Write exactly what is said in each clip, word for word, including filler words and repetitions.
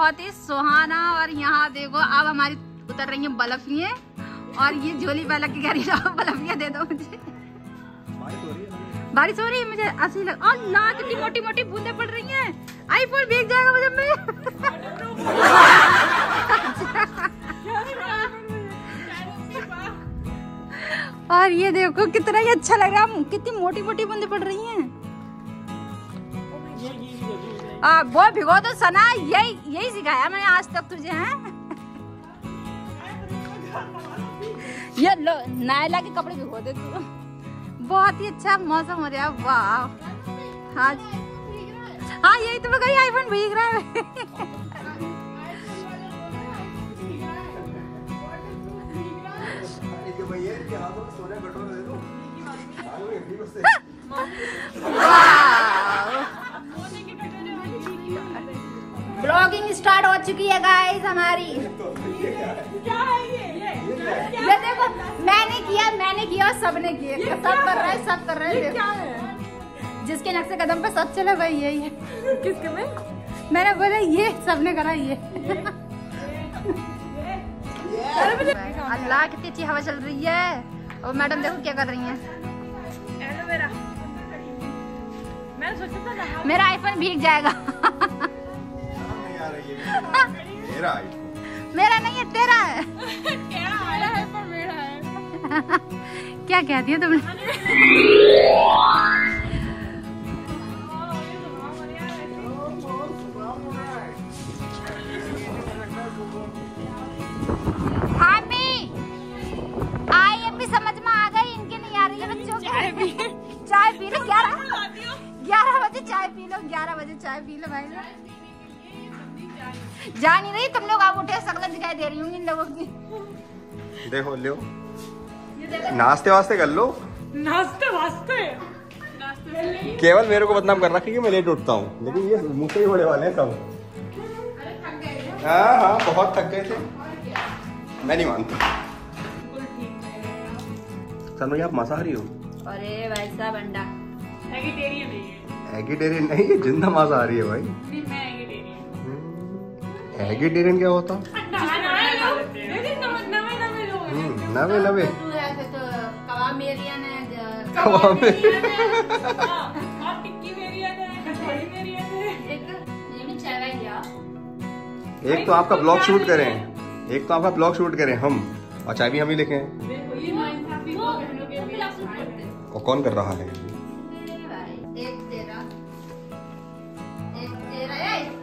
बहुत ही सुहाना। और यहाँ देखो अब हमारी उतर रही हैं बर्फियाँ और ये झोली वाला की कह रही है बर्फियाँ दे दो मुझे। बारिश हो रही है मुझे ऐसी लग। अल्लाह कितनी मोटी मोटी बूंदें पड़ रही हैं। आईफोन भीग जाएगा मुझे मैं। और ये देखो कितना ही अच्छा लग रहा है, कितनी मोटी मोटी बूंदें पड़ रही हैं। आ, वो भिगो तो सना, यही यही सिखाया मैंने आज तक तुझे हैं। ये लो नायला के कपड़े भिगो दे तू। बहुत ही अच्छा मौसम हो रहा है। वाह हाँ हाँ यही तो मैं कही आईफोन भीग रहा है। ब्लॉगिंग स्टार्ट हो चुकी है गाइस हमारी। ये देखो मैंने किया मैंने किया और सबने किया, सब कर रहे हैं सब कर रहे हैं। जिसके नक्शे कदम पे सब चला भाई यही है। किसके में मैंने बोला ये सबने करा ये। अल्लाह कितनी अच्छी हवा चल रही है। और मैडम देखो क्या कर रही हैं। मेरा आईफोन भीग जाएगा। मेरा आईफोन मेरा नहीं है तेरा है। मेरा है पर मेरा है। क्या कह दिया तुमने। आई एम भी समझ में आ गई, इनके नहीं आ रही है बच्चों की। चाय पी चाय पी लो। ग्यारह ग्यारह बजे चाय पी लो। ग्यारह बजे चाय पी लो भाई। जा नहीं रही तुम लोग, आप उठे शक्ल दिखाई दे रही होंगी इन लोगों की। देखो लो नाश्ते वास्ते कर लो। नाश्ते वास्ते केवल मेरे को बदनाम कर रखा है कि मैं लेट उठता हूँ, लेकिन ये मुझसे ही बड़े वाले हैं सब। हाँ हाँ बहुत थक गए थे। मैं नहीं मानता। सर आप मांसाहारी हो? अरे भाई साहब अंडा एगिटेरियन नहीं है। एगिटेरियन नहीं, ये जिंदा मांसाहारी है भाई। नहीं मैं एगिटेरियन। एगिटेरियन क्या होता? नवे नवे कबाब मेरियन है। कबाब टिक्की मेरियन है, कचौड़ी मेरियन है। एक तो आपका ब्लॉग शूट करें, एक तो आपका ब्लॉग शूट करें हम, और चाय भी हम ही लिखे। और कौन कर रहा है? एक तेरा एक तेरा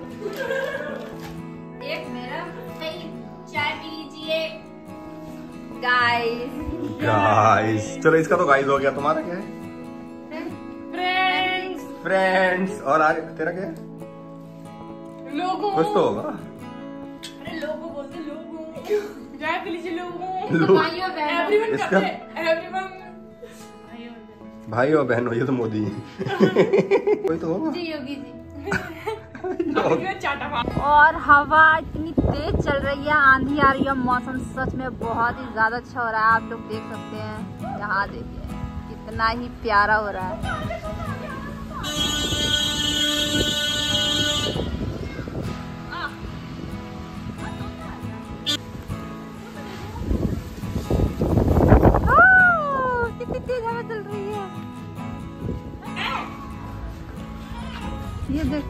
एक मेरा। चाय पी लीजिए गाइस। गाइस चलो इसका तो गाइस हो गया। तुम्हारा क्या है? Friends friends. और आगे तेरा क्या है? लोगों। कुछ तो होगा। अरे लोगों बोलते लोगों। चाय पी लीजिए लोगों। लोग। एवरीवन इसका एवरीवन भाई और बहन हो, ये तो मोदी कोई तो होगा। जी योगी जी। और हवा इतनी तेज चल रही है, आंधी आ रही है, मौसम सच में बहुत ही ज्यादा अच्छा हो रहा है। आप लोग देख सकते हैं, यहाँ देखिए कितना ही प्यारा हो रहा है। कितनी तेज हवा चल रही है, ये देखो।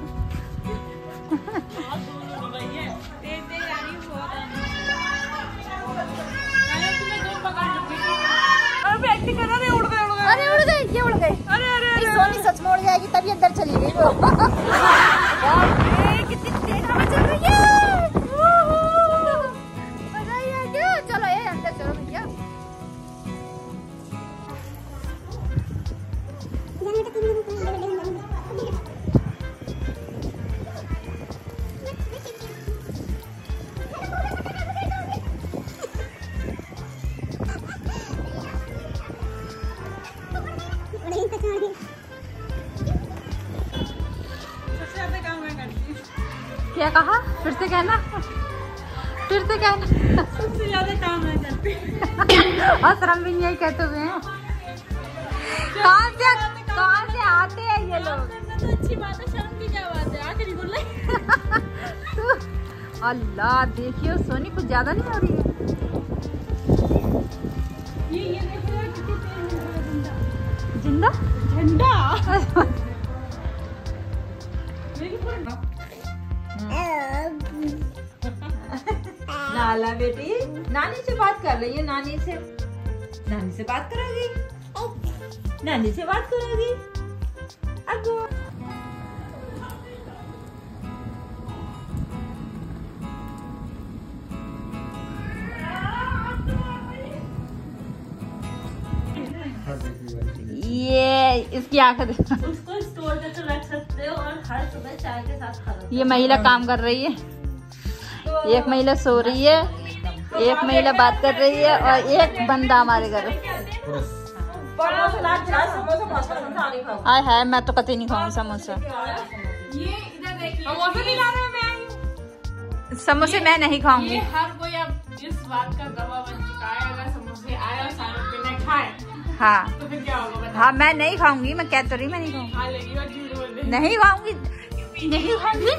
अरे उड़ गई, ये उड़ गई। अरे अरे सोनी सच में उड़ जाएगी, तभी अंदर चली गई वो। कितनी तेज हवा चल रही है। मजा ही आ गया। चलो ये अंदर चलो भैया। क्या कहा? फिर से कहना, फिर से कहना। सबसे ज्यादा काम मैं करती और शर्म भी यही कहते हुए हैं। कहाँ से कहाँ से आते हैं ये लोग? तो अच्छी बात है, शर्म की क्या बात है? आखिरी बोल रहे। अल्लाह देखियो सोनी कुछ ज्यादा नहीं हो रही है। ये ये देखो यार कितनी तेज है जिंदा झंडा। मेरी पूरा नाला बेटी नानी से बात कर रही है। नानी से नानी से बात करोगी? नानी से बात करोगी? अगो ये इसकी आंखें उसको स्टोर करके रख सकते हो और हर सुबह चाय के साथ खा लो। ये महिला काम कर रही है, एक महिला सो रही है, एक महिला बात कर रही है और एक बंदा हमारे घर। आय हाय मैं तो कतई नहीं खाऊंगी समोसा। ये इधर देखिए समोसे खिलाने में आई हूँ। समोसे मैं नहीं खाऊंगी। ये हर कोई अब इस बात का गवाह बन चुका है, अगर समोसे आए और सारे बिना खाए हाँ तो फिर क्या होगा बता। हाँ मैं नहीं खाऊंगी, मैं कह तो रही मैं नहीं खाऊंगी। खा लेगी और झूठ बोल देगी। नहीं खाऊंगी, नहीं खाऊंगी।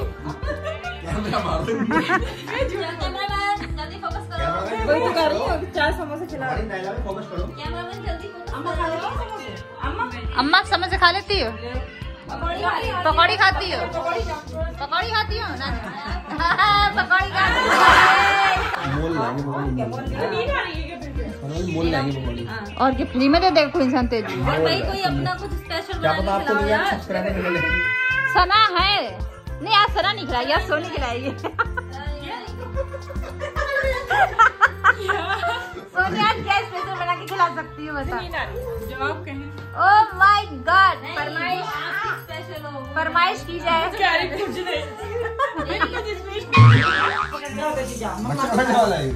जल्दी फोकस करो। वही तो कर रही हूँ, चार समोसे खिला। फोकस करो। कैमरामैन जल्दी फोकस। अम्मा खा लेगी समोसे? अम्मा अम्मा समोसे खा लेती हो? पकौड़ी खा रही है। पकौड़ी खाती हो? पकौड़ी खा। पकौड़ी खाती हो ना? पकौड़ी खाती हो? मोल लाएंगे पकौड़ी। नहीं खा रही है क्या फिर से? मोल लाएंगे पकौड़ी। और क्या फ्री में दे देगा कोई इंसान तेजी? और भाई कोई अपना कुछ स्पेशल क्या बना पता के आपको खिलाओ नहीं यार। सब्सक्राइबर मिले। सना है नहीं, आज सना नहीं खिलाएगी, आज सोनी खिलाएगी। सोनी आज क्या स्पेशल बना के खिला सकती है बता? जवाब कहें ओह माय गॉड, फरमाइश आप स्पेशल हो। फरमाइश की जाए। क्या रे कुछ नहीं। अच्छा बनने वाला है।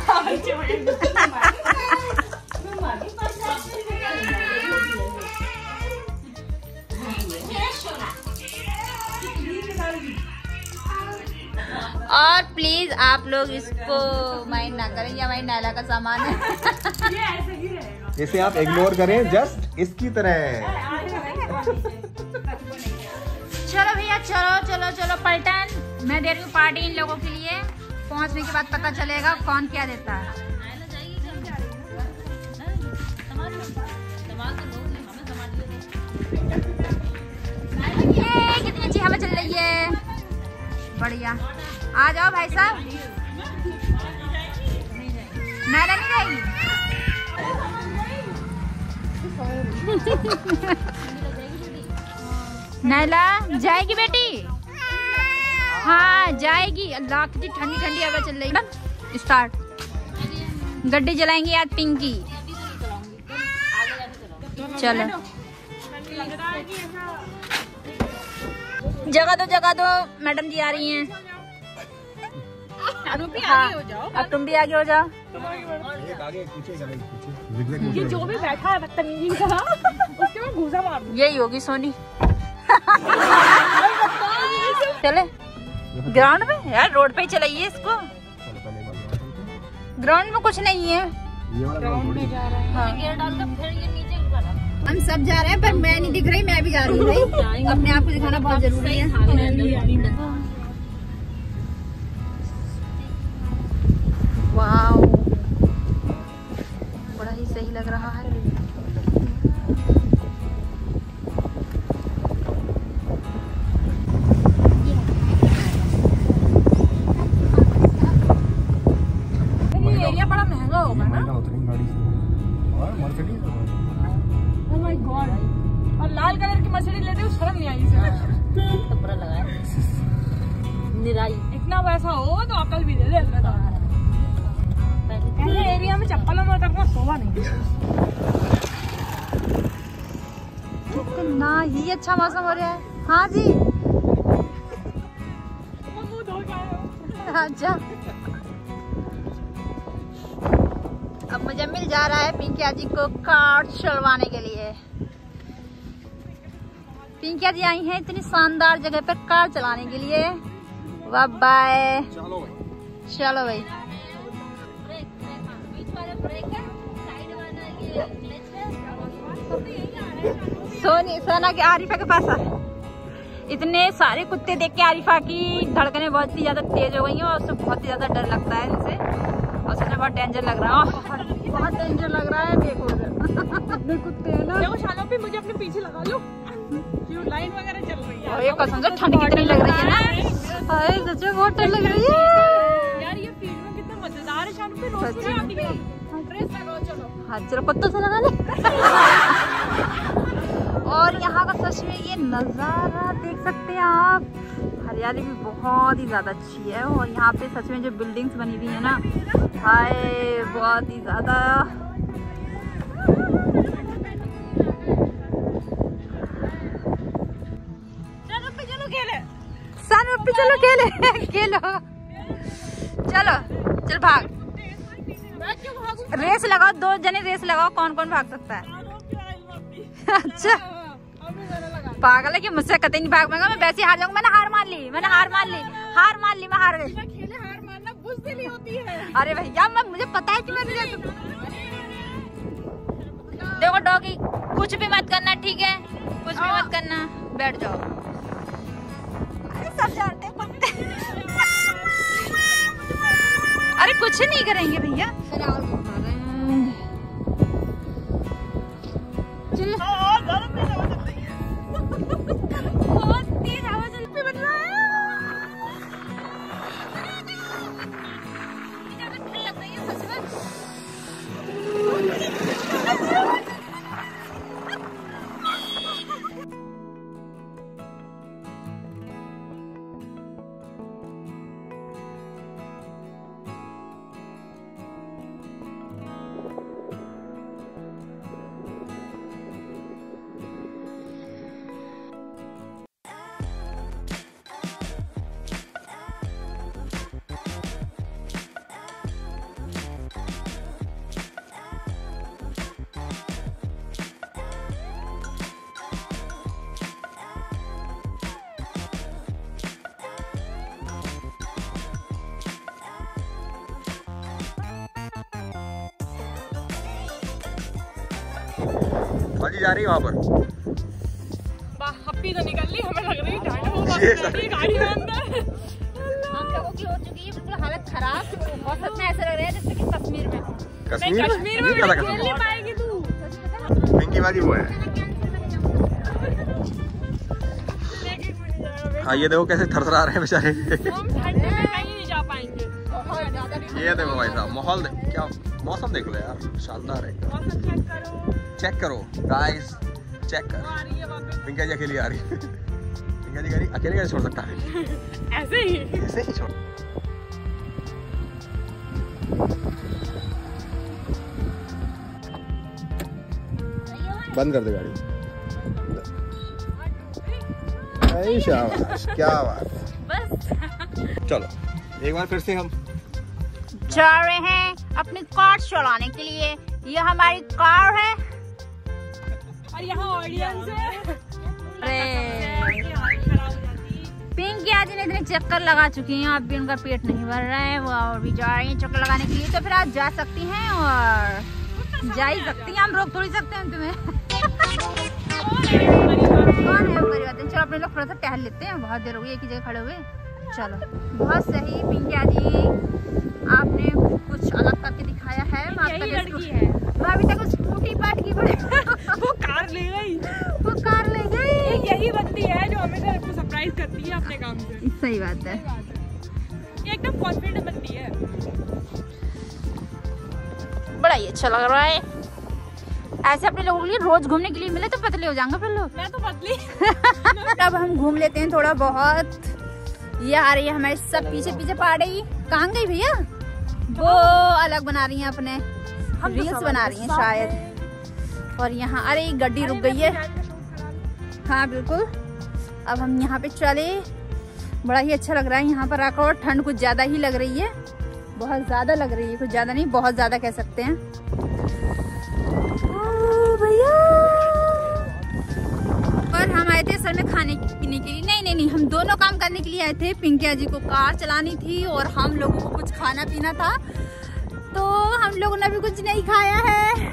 और प्लीज आप लोग इसको माइंड ना करें, या माइंड नाला का सामान है। ये ऐसे ही रहेगा। इसे आप इग्नोर करें जस्ट इसकी तरह। चलो भैया चलो चलो चलो पलटन, मैं दे रही हूँ पार्टी इन लोगों के लिए। पहुंचने के बाद पता चलेगा कौन क्या देता है। ये कितनी अच्छी हवा चल रही है, बढ़िया। आ जाओ भाई साहब। नायला नहीं जाएगी? नायला जाएगी बेटी? हाँ जाएगी। अल्लाह कितनी ठंडी ठंडी हवा चल रही है। स्टार्ट। गड्डी जलाएंगी आज पिंकी। चलो जगह दो जगह दो, मैडम जी आ रही हैं। तुम भी हाँ, आगे हो जाओ। अब तुम भी आगे हो जाओ। एक आगे पीछे एक पीछे। ये जो भी बैठा है बदतमीजी की तरह उसके मैं घूसा मार दूं। यही होगी सोनी। चले ग्राउंड में यार, रोड पे ही चलाइए इसको। ग्राउंड में कुछ नहीं है। ग्राउंड में जा रहा है। हाँ। गियर डाल कर फिर ये नीचे ऊपर। हम सब जा रहे हैं पर मैं नहीं दिख रही, मैं भी जा रही हूँ भाई। अपने आप को दिखाना बहुत जरूरी है। वाओ बड़ा ही सही लग रहा है। ये एरिया बड़ा महंगा होगा ना। ओह माय गॉड, और लाल कलर की मर्सिडीज लेते हुए शर्म नहीं आई इसे। तो बुरा लगा है। निराई इतना पैसा हो तो अकल भी दे दे। ऐसे एरिया में चप्पल में उतरना शोभा नहीं। कितना ही अच्छा मौसम हो रहा है। हाँ जी मुंह धो के आए हो। अच्छा अब मुजम्मिल जा रहा है पिंकिया जी को कार चलवाने के लिए। पिंकिया जी आई हैं इतनी शानदार जगह पर कार चलाने के लिए। वाह बाय। चलो चलो भाई। सोनी सोना के आरिफा के पास आ। इतने सारे कुत्ते देख के आरिफा की धड़कनें बहुत ही ज्यादा तेज हो गई हैं और उससे बहुत ही ज्यादा डर लगता है इनसे और सच में बहुत डेंजर लग रहा है। बहुत डेंजर लग रहा है। देखो इतने कुत्ते हैं ना। देखो शालों पे मुझे अपने पीछे लगा लो, लाइन वगैरह चल रही है। ये कसम से ठंड कितनी लग रही है ना। अरे सच में बहुत ठंड लग रही है यार। ये फील्ड में कितना मजेदार है। शालों पे रोज पे आती है। ड्रेस लगाओ चलो। हाँ चलो पत्तों से लगा ले। और यहाँ का सच में ये नज़ारा देख सकते हैं आप। हरियाली भी बहुत ही ज़्यादा अच्छी है और यहाँ पे सच में जो बिल्डिंग्स बनी हुई है ना, हाय बहुत ही ज़्यादा। चलो खेले सन पे चलो खेले खेलो चलो चल भाग। रेस लगाओ, दो जने रेस लगाओ, कौन कौन भाग सकता है। अच्छा पागल है कि मुझसे कतई नहीं भाग पाएगा। मैं वैसे हार जाऊंगा। मैंने हार मान ली मैंने हार मान ली हार मान ली मैं हार गई। खेले हार मानना बुज़दिली होती है। अरे भैया मैं मुझे पता है कि मैं देखो डॉगी कुछ भी मत करना, ठीक है? कुछ भी मत करना, बैठ जाओ। अरे सब जानते हैं कुत्ते। अरे कुछ नहीं करेंगे भैया। चलो बहुत तेज हवा चल पे बन रहा है। लग रही है सच में। बाजी जा रही है वहाँ पर। हप्पी तो निकल ली, हमें लग रही है गाड़ी में अंदर। हम लोगों की हो चुकी है बिल्कुल हालत खराब और सच में ऐसा लग रहा है जैसे कि कश्मीर में। कश्मीर में कश्मीर में क्या खेल नहीं पाएगी तू। पिंकी बाजी वो है। हाँ ये देखो कैसे थरथरा रहे हैं बेचारे। हम ठंड में कहीं नहीं जा पाएंगे। ये देखो भाई साहब माहौल क्या मौसम देख लो यार, शानदार है। मौसम चेक करो चेक करो गाइस, चेक कर। पिंका जी अकेली आ रही है। पिंका जी कह रही अकेले कैसे छोड़ सकता है? ऐसे ही ऐसे ही छोड़। बंद कर दे गाड़ी। शाबाश क्या बात है। बस चलो एक बार फिर से हम जा रहे हैं अपनी कार चलाने के लिए। ये हमारी कार है और यहाँ ऑडियंस है। अरे पिंकी आज ने इतने चक्कर लगा चुकी हैं, अब भी उनका पेट नहीं भर रहा है, वो और भी जा रही हैं चक्कर लगाने के लिए। तो फिर आप जा सकती हैं और जा ही सकती हैं, हम रोक थोड़ी सकते हैं तुम्हें। कौन है वो बातें। चलो अपने लोग थोड़ा सा टहल लेते हैं, बहुत देर हो गई एक ही जगह खड़े हुए। चलो बहुत सही पिंकी जी, आपने कुछ अलग करके दिखाया है। यही लड़की है। मैं अभी तक स्कूटी पार्ट की बड़े वो कार ले गई वो कार ले गई। यही बंदी है जो हमेशा आपको सरप्राइज करती है अपने काम से। सही बात है, ये एकदम कॉन्फिडेंट बंदी है। बड़ा ही अच्छा लग रहा है। ऐसे अपने लोगों के लिए रोज घूमने के लिए मिले तो पतले हो जाएंगे फिर लोग। मैं तो पतली। अब हम घूम लेते हैं थोड़ा बहुत। ये आ रही है हमारे सब पीछे पीछे पहाड़ी। कहाँ गई भैया? वो अलग बना रही हैं अपने रील्स बना रही हैं शायद। और यहाँ अरे गड्डी रुक गई है। हाँ बिल्कुल। अब हम यहाँ पे चले, बड़ा ही अच्छा लग रहा है यहाँ पर आकर। और ठंड कुछ ज्यादा ही लग रही है, बहुत ज्यादा लग रही है, कुछ ज्यादा नहीं बहुत ज्यादा कह सकते हैं। भैया और हम आए थे असल में खाने पीने के लिए। नहीं नहीं नहीं हम दोनों काम करने के लिए आए थे। पिंकी जी को कार चलानी थी और हम लोगों को कुछ खाना पीना था, तो हम लोगों ने भी कुछ नहीं खाया है।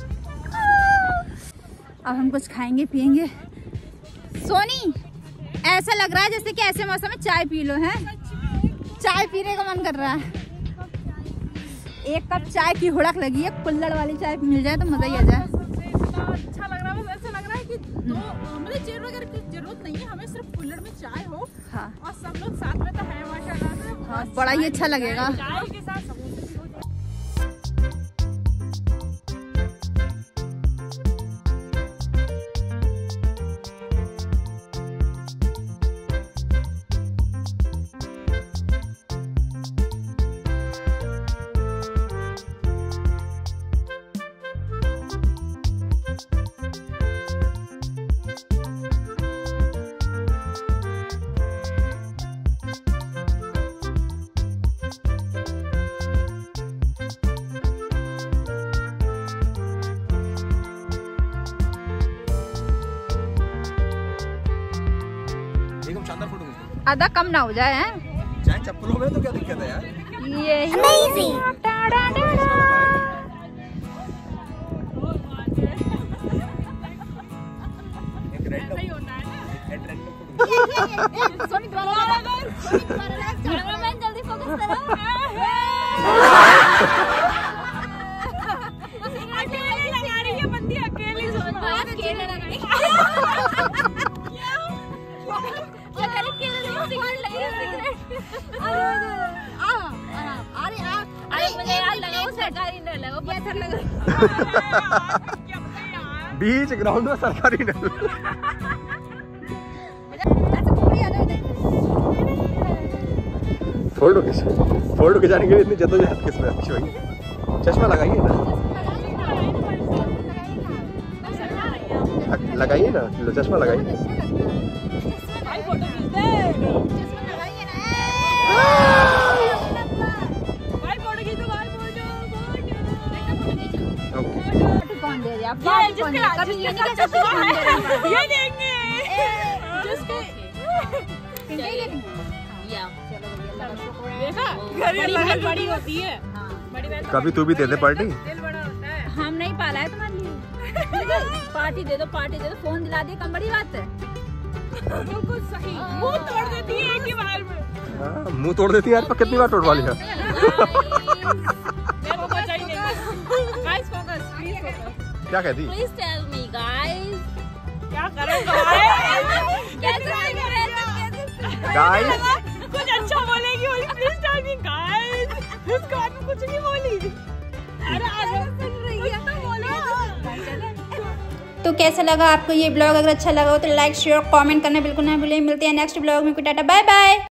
अब हम कुछ खाएंगे पिएंगे। सोनी ऐसा लग रहा है जैसे कि ऐसे मौसम में चाय पी लो है। चाय पीने का मन कर रहा है। एक कप चाय की हुड़क लगी है, कुल्हड़ वाली चाय मिल जाए तो मजा ही आ जाए। अच्छा लग रहा है, बस ऐसा लग रहा है कि दो मतलब चेयर वगैरह की जरूरत नहीं है, हमें सिर्फ कुल्हड़ में चाय हो। हाँ और सब लोग साथ में तो है माशाल्लाह से। हाँ, बड़ा ही अच्छा लगेगा। चाय के साथ समोसे भी हो जाए। एकदम शानदार फोटो खींचते आधा कम ना हो जाए हैं। चाहे चप्पलों में तो क्या दिक्कत है यार। ये एक रेड सही होता है ना। रेड रेड फोटो जल्दी फोकस करो। अकेले लगा रही है बंदी, अकेले अकेले लगा रही है। बीच ग्राउंड में सरकारी नल। फोटो खिंच फोटो खिंचाने के लिए इतनी जद्दोजहद किस में अच्छी हुई। चश्मा लगाइए ना, लगाइए ना, लो चश्मा लगाइए। भाई फोटो खींचते भाई, फोटो खींचो भाई, फोटो ओके कौन दे रहा है? ये जिसके कभी ये नहीं कहते ये देंगे जिसके देखा बड़ी बहन बड़ी होती है। बड़ी बहन कभी तू भी दे दे पार्टी। दिल बड़ा होता है। हम नहीं पाला है तुम्हारे लिए। पार्टी दे दो, पार्टी दे दो, फोन दिला दिए, कम बड़ी बात है। बिल्कुल सही, मुंह तोड़ देती है एक ही बार में। हाँ, मुंह तोड़ देती है यार, पर कितनी बार तोड़वा लिया। देखो बचा ही नहीं। Guys focus, please focus. क्या कहती? Please tell me guys, क्या करें गाइस? कैसे गाइस कुछ अच्छा बोलेगी, बोली प्लीज टेल मी गाइस। उसके बाद में कुछ नहीं बोली। अरे आजा सुन रही है तो बोलो। तो कैसा लगा आपको ये ब्लॉग? अगर अच्छा लगा हो तो लाइक शेयर कमेंट करना बिल्कुल ना भूलें। मिलते हैं नेक्स्ट ब्लॉग में। Tata bye bye.